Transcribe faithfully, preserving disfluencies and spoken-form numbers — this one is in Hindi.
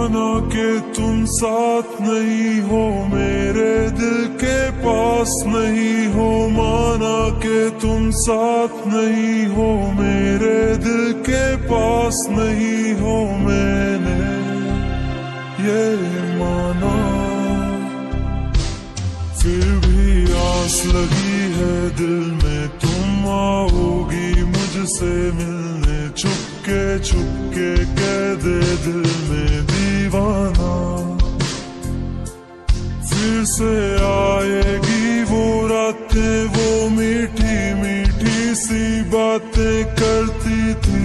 माना कि तुम साथ नहीं हो, मेरे दिल के पास नहीं हो। माना कि तुम साथ नहीं हो, मेरे दिल के पास नहीं हो। मैंने ये माना, फिर भी आस लगी है दिल में, तुम आओगी मुझसे मिलने। चुपके चुपके कह दे दिल में दीवाना, फिर से आएगी वो रातें, वो मीठी मीठी सी बातें करती थी